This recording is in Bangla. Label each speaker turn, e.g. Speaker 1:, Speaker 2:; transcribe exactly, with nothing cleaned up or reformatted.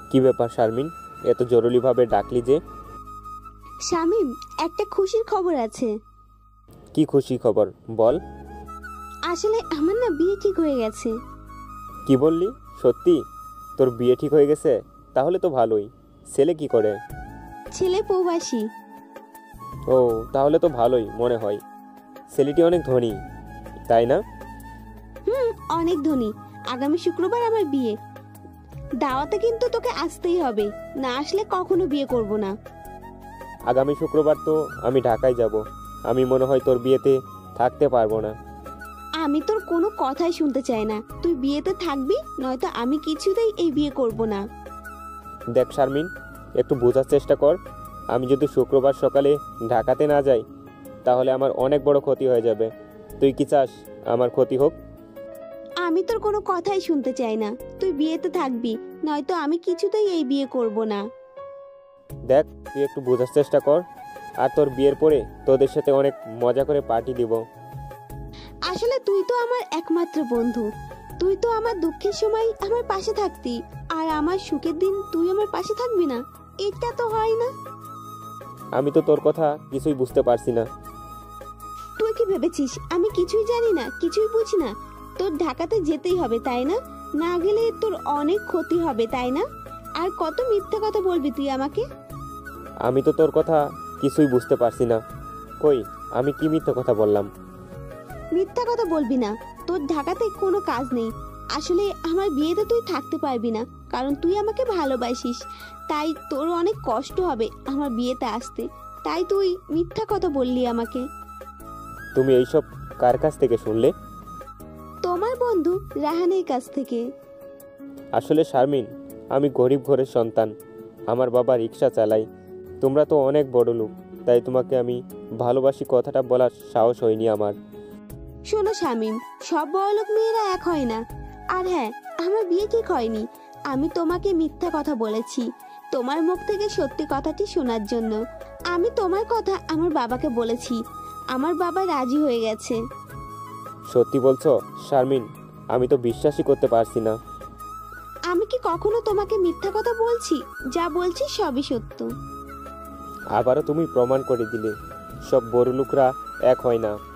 Speaker 1: কি ব্যাপার শারমিন, এত জরুরিভাবে ডাকলি যে?
Speaker 2: শামিম, একটা খুশির খবর আছে।
Speaker 1: কি খুশি খবর বল।
Speaker 2: আসলে আমার না বিয়ে ঠিক হয়ে গেছে।
Speaker 1: কি বললি? সত্যি? তোর বিয়ে ঠিক হয়ে গেছে? তাহলে তো ভালোই। ছেলে কি করে?
Speaker 2: ছেলে প্রবাসী।
Speaker 1: ও, তাহলে তো ভালোই মনে হয়। ছেলেটি অনেক ধনী, তাই না?
Speaker 2: হুম, অনেক ধনী। আগামী শুক্রবার আমার বিয়ে। দাওয়াতে কিন্তু তোকে আসতেই হবে, না আসলে কখনো বিয়ে করব না।
Speaker 1: আগামী শুক্রবার তো আমি ঢাকায় যাব। আমি মনে হয় তোর বিয়েতে থাকতে পারবো না।
Speaker 2: আমি তোর কোনো কথাই শুনতে চাই না। তুই বিয়েতে থাকবি, নয়তো আমি কিছুতেই এই বিয়ে করব না।
Speaker 1: দেখ শারমিন, একটু বোঝার চেষ্টা কর। আমি যদি শুক্রবার সকালে ঢাকাতে না যাই তাহলে আমার অনেক বড় ক্ষতি হয়ে যাবে। তুই কি চাস আমার ক্ষতি হোক?
Speaker 2: আমি তোর কোনো কথাই শুনতে চাই না। তুই বিয়েতে থাকবি, নয়তো আমি কিছুতেই এই বিয়ে করব না।
Speaker 1: দেখ, তুই একটু বোঝার চেষ্টা কর। আর তোর বিয়ের পরে তোদের সাথে অনেক মজা করে পার্টি দিব।
Speaker 2: আসলে তুই তো আমার একমাত্র বন্ধু। তুই তো আমার দুঃখের সময় আমার পাশে থাকতি, আর আমার সুখের দিন তুই আমার পাশে থাকবি না? এটা তো হয় না।
Speaker 1: আমি তো তোর কথা কিছুই বুঝতে পারছি না।
Speaker 2: তুই কি ভেবেছিস আমি কিছুই জানি না, কিছুই বুঝি না? তোর ঢাকাতে যেতেই হবে, তাই না? না গেলে তোর অনেক ক্ষতি হবে, তাই না? আর কত মিথ্যা কথা বলবি তুই আমাকে?
Speaker 1: আমি তো তোর কথা কিছুই বুঝতে পারছি না। কই, আমি কি মিথ্যা কথা বললাম?
Speaker 2: মিথ্যা কথা বলবি না। তোর ঢাকাতে কোনো কাজ নেই। আসলে আমার বিয়েতে তুই থাকতে পারবি না, কারণ তুই আমাকে ভালোবাসিস। তাই তোর অনেক কষ্ট হবে আমার বিয়েতে আসতে। তাই তুই মিথ্যা কথা বললি আমাকে।
Speaker 1: তুমি এইসব কার কাছ থেকে শুনলে?
Speaker 2: তোমার বন্ধু রাহানের কাছ থেকে।
Speaker 1: আসলে শারমিন, আমি গরিব ঘরের সন্তান। আমার বাবা রিক্সা চালায়। তোমরা তো অনেক বড় লোক, তাই তোমাকে আমি ভালোবাসি কথাটা বলার সাহস হয়নি আমার।
Speaker 2: শোনো শামিম, সব বড়লোক মেয়েরা এক হয় না। আর হ্যাঁ, আমার বিয়ে ঠিক হয়নি। আমি তোমাকে মিথ্যা কথা বলেছি তোমার মুখ থেকে সত্যি কথাটি শোনার জন্য। আমি তোমার কথা আমার বাবাকে বলেছি। আমার বাবা রাজি হয়ে গেছে।
Speaker 1: সত্যি বলছো শারমিন? আমি তো বিশ্বাসই করতে পারছি না।
Speaker 2: আমি কি কখনো তোমাকে মিথ্যা কথা বলছি? যা বলছি সবই সত্য।
Speaker 1: আবারও তুমি প্রমাণ করে দিলে সব বড় লোকরা এক হয় না।